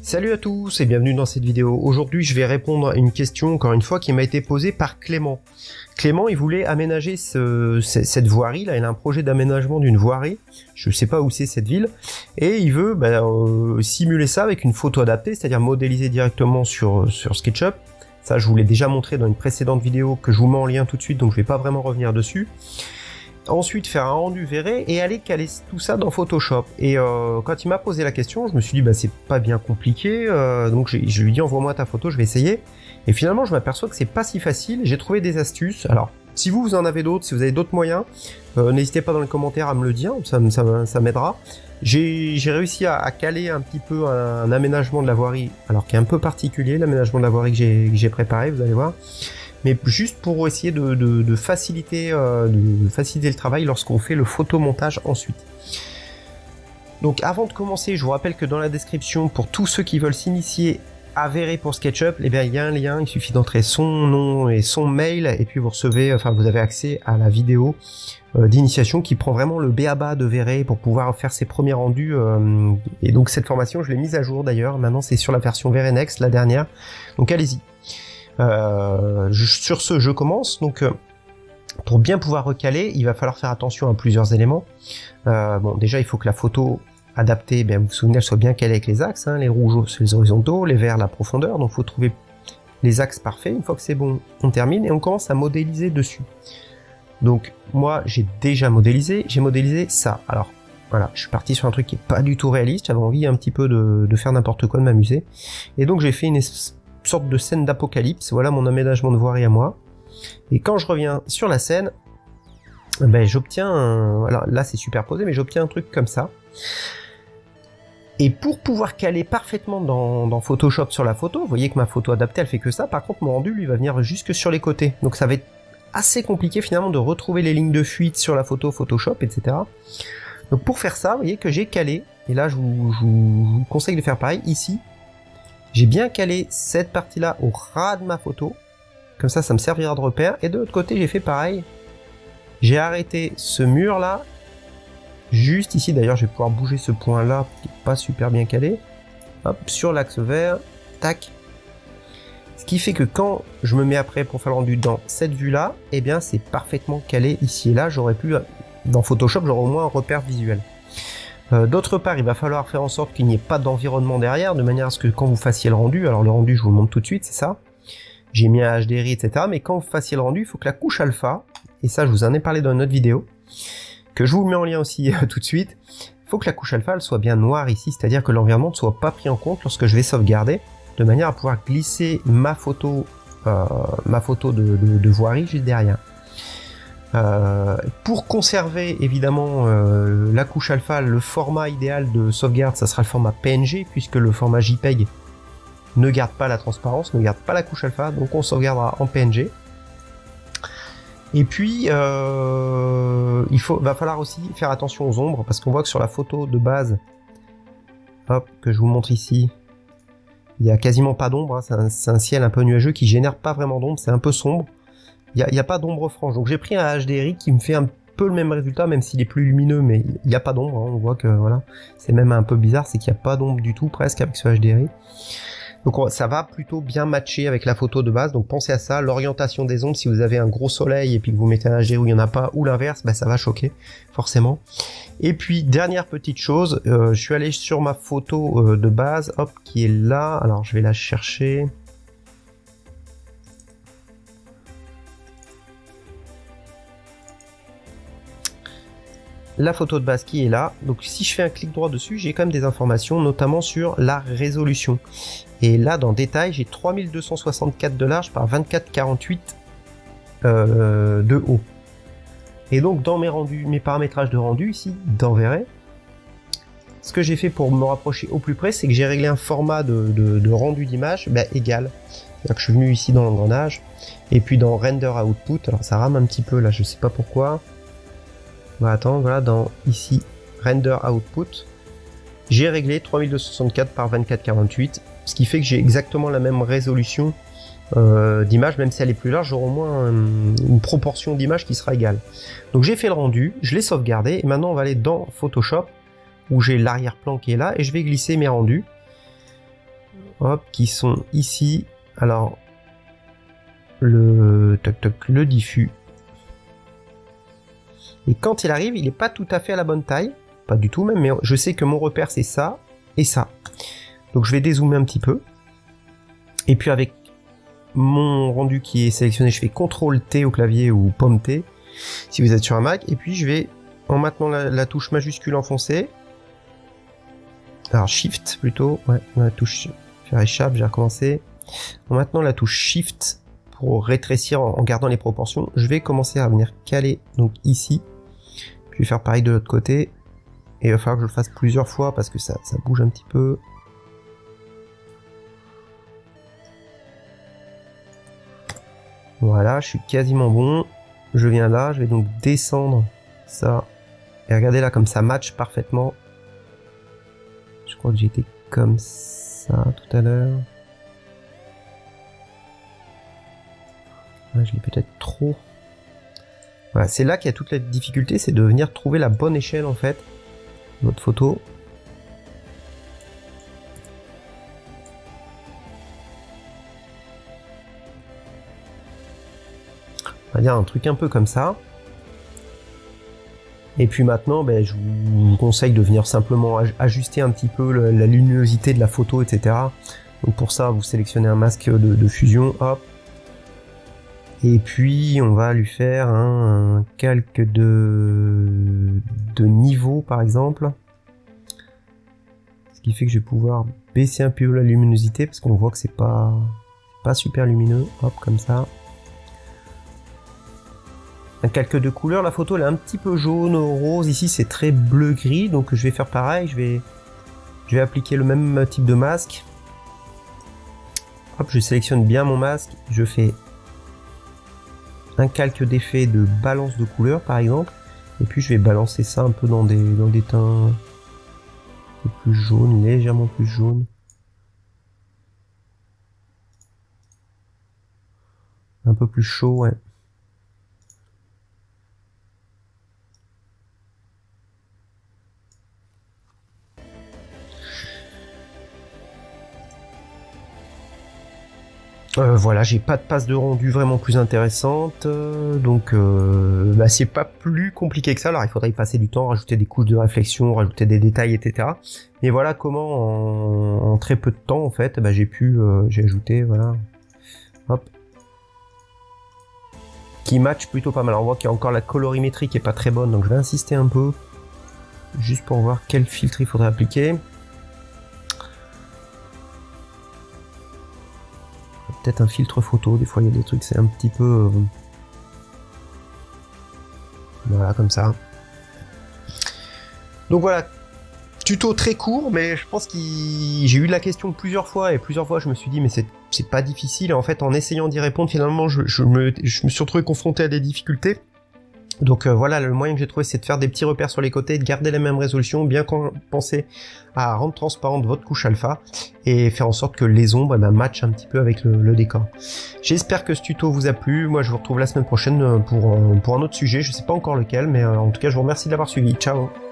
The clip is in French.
Salut à tous et bienvenue dans cette vidéo. Aujourd'hui je vais répondre à une question encore une fois qui m'a été posée par Clément. Clément il voulait aménager cette voirie là, il a un projet d'aménagement d'une voirie, je sais pas où c'est cette ville, et il veut simuler ça avec une photo adaptée, c'est-à-dire modéliser directement sur SketchUp. Ça je vous l'ai déjà montré dans une précédente vidéo que je vous mets en lien tout de suite, donc je vais pas vraiment revenir dessus. Ensuite faire un rendu verré et aller caler tout ça dans Photoshop. Et quand il m'a posé la question, je me suis dit c'est pas bien compliqué, donc je lui ai dit envoie-moi ta photo, je vais essayer. Et finalement je m'aperçois que c'est pas si facile, j'ai trouvé des astuces. Alors si vous en avez d'autres, si vous avez d'autres moyens, n'hésitez pas dans les commentaires à me le dire, ça m'aidera. J'ai réussi à caler un petit peu un aménagement de la voirie, alors qui est un peu particulier, l'aménagement de la voirie que j'ai préparé, vous allez voir. Mais juste pour essayer de faciliter le travail lorsqu'on fait le photomontage ensuite. Donc avant de commencer, je vous rappelle que dans la description, pour tous ceux qui veulent s'initier à Vray pour SketchUp, il y a un lien, il suffit d'entrer son nom et son mail, et puis vous avez accès à la vidéo d'initiation qui prend vraiment le b.a.-ba de Vray pour pouvoir faire ses premiers rendus. Et donc cette formation, je l'ai mise à jour d'ailleurs, maintenant c'est sur la version Vray Next, la dernière, donc allez-y. Sur ce, je commence. Donc, pour bien pouvoir recaler, il va falloir faire attention à plusieurs éléments. Déjà, il faut que la photo adaptée, vous vous souvenez, elle soit bien calée avec les axes. Les rouges, c'est les horizontaux, les verts, la profondeur. Donc, il faut trouver les axes parfaits. Une fois que c'est bon, on termine et on commence à modéliser dessus. Donc, moi, j'ai déjà modélisé. J'ai modélisé ça. Alors, voilà, je suis parti sur un truc qui est pas du tout réaliste. J'avais envie un petit peu de faire n'importe quoi, de m'amuser. Et donc, j'ai fait une sorte de scène d'apocalypse. Voilà mon aménagement de voirie à moi. Et quand je reviens sur la scène, j'obtiens alors là c'est superposé, mais j'obtiens un truc comme ça. Et pour pouvoir caler parfaitement dans Photoshop sur la photo, vous voyez que ma photo adaptée elle fait que ça. Par contre mon rendu lui va venir jusque sur les côtés. Donc ça va être assez compliqué finalement de retrouver les lignes de fuite sur la photo Photoshop, etc. Donc pour faire ça, vous voyez que j'ai calé. Et là je vous conseille de faire pareil ici. J'ai bien calé cette partie-là au ras de ma photo. Comme ça, ça me servira de repère. Et de l'autre côté, j'ai fait pareil. J'ai arrêté ce mur-là. Juste ici, d'ailleurs, je vais pouvoir bouger ce point-là qui n'est pas super bien calé. Hop, sur l'axe vert. Tac. Ce qui fait que quand je me mets après pour faire le rendu dans cette vue-là, eh bien, c'est parfaitement calé ici et là. J'aurais pu, dans Photoshop, j'aurais au moins un repère visuel. D'autre part, il va falloir faire en sorte qu'il n'y ait pas d'environnement derrière, de manière à ce que quand vous fassiez le rendu, alors le rendu je vous le montre tout de suite, c'est ça, j'ai mis un HDRI, etc. Mais quand vous fassiez le rendu, il faut que la couche alpha, et ça je vous en ai parlé dans une autre vidéo, que je vous mets en lien aussi tout de suite, il faut que la couche alpha elle soit bien noire ici, c'est-à-dire que l'environnement ne soit pas pris en compte lorsque je vais sauvegarder, de manière à pouvoir glisser ma photo de voirie juste derrière. Pour conserver évidemment la couche alpha, le format idéal de sauvegarde, ça sera le format PNG, puisque le format JPEG ne garde pas la transparence, ne garde pas la couche alpha, donc on sauvegardera en PNG. Et puis va falloir aussi faire attention aux ombres, parce qu'on voit que sur la photo de base, hop, que je vous montre ici, il y a quasiment pas d'ombre, hein, c'est un ciel un peu nuageux qui génère pas vraiment d'ombre, c'est un peu sombre. Il n'y a pas d'ombre franche, donc j'ai pris un HDRI qui me fait un peu le même résultat, même s'il est plus lumineux, mais il n'y a pas d'ombre, hein. On voit que voilà, c'est même un peu bizarre, c'est qu'il n'y a pas d'ombre du tout presque avec ce HDRI. Donc ça va plutôt bien matcher avec la photo de base, donc pensez à ça, l'orientation des ombres, si vous avez un gros soleil et puis que vous mettez un HDRI où il n'y en a pas, ou l'inverse, ça va choquer, forcément. Et puis dernière petite chose, je suis allé sur ma photo de base, hop, qui est là, alors je vais la chercher... La photo de base qui est là, donc si je fais un clic droit dessus, j'ai quand même des informations, notamment sur la résolution. Et là, dans détail, j'ai 3264 de large par 2448 de haut. Et donc, dans mes paramétrages de rendu, ici, dans Vray, ce que j'ai fait pour me rapprocher au plus près, c'est que j'ai réglé un format de rendu d'image égal. C'est-à-dire que je suis venu ici dans l'engrenage, et puis dans Render Output, alors ça rame un petit peu là, je sais pas pourquoi. Voilà, dans ici, Render Output, j'ai réglé 3264 par 2448, ce qui fait que j'ai exactement la même résolution d'image, même si elle est plus large, j'aurai au moins une proportion d'image qui sera égale. Donc j'ai fait le rendu, je l'ai sauvegardé, et maintenant on va aller dans Photoshop, où j'ai l'arrière-plan qui est là, et je vais glisser mes rendus. hop, qui sont ici. Alors, le diffus. Et quand il arrive, il n'est pas tout à fait à la bonne taille. Pas du tout même, mais je sais que mon repère c'est ça et ça. Donc je vais dézoomer un petit peu. Et puis avec mon rendu qui est sélectionné, je fais CTRL T au clavier ou pomme T si vous êtes sur un Mac. Et puis je vais, en maintenant la touche majuscule enfoncée, alors Shift plutôt, ouais, la touche faire échappe, j'ai recommencé. En maintenant la touche Shift pour rétrécir en gardant les proportions, je vais commencer à venir caler donc ici. Puis je vais faire pareil de l'autre côté. Et il va falloir que je le fasse plusieurs fois parce que ça bouge un petit peu. Voilà, je suis quasiment bon. Je viens là, je vais donc descendre ça. Et regardez là, comme ça match parfaitement. Je crois que j'étais comme ça tout à l'heure. Je l'ai peut-être trop. Voilà, c'est là qu'il y a toute la difficulté, c'est de venir trouver la bonne échelle en fait. Votre photo. On va dire un truc un peu comme ça. Et puis maintenant, ben, je vous conseille de venir simplement ajuster un petit peu la luminosité de la photo, etc. Donc pour ça, vous sélectionnez un masque de fusion, hop. Et puis on va lui faire un calque de niveau par exemple. Ce qui fait que je vais pouvoir baisser un peu la luminosité parce qu'on voit que c'est pas super lumineux. Hop, comme ça. Un calque de couleur, la photo elle est un petit peu jaune, rose. Ici c'est très bleu-gris, donc je vais faire pareil. Je vais appliquer le même type de masque. Hop, je sélectionne bien mon masque. Je fais un calque d'effet de balance de couleur par exemple, et puis je vais balancer ça un peu dans des teints un peu plus jaunes, légèrement plus jaunes, un peu plus chaud, ouais. Voilà, j'ai pas de passe de rendu vraiment plus intéressante, donc bah, c'est pas plus compliqué que ça. Alors il faudrait y passer du temps, rajouter des couches de réflexion, rajouter des détails, etc. Mais voilà comment en très peu de temps en fait, bah, j'ai ajouté, voilà, hop, qui match plutôt pas mal. On voit qu'il y a encore la colorimétrie qui est pas très bonne, donc je vais insister un peu, juste pour voir quel filtre il faudrait appliquer. Peut-être un filtre photo, des fois il y a des trucs, c'est un petit peu... Voilà, comme ça. Donc voilà, tuto très court, mais je pense que j'ai eu la question plusieurs fois, et plusieurs fois je me suis dit, mais c'est pas difficile, et en fait en essayant d'y répondre, finalement je me suis retrouvé confronté à des difficultés. Donc voilà, le moyen que j'ai trouvé, c'est de faire des petits repères sur les côtés, de garder la même résolution, bien penser à rendre transparente votre couche alpha et faire en sorte que les ombres matchent un petit peu avec le décor. J'espère que ce tuto vous a plu. Moi je vous retrouve la semaine prochaine pour un autre sujet, je sais pas encore lequel, mais en tout cas je vous remercie de l'avoir suivi. Ciao.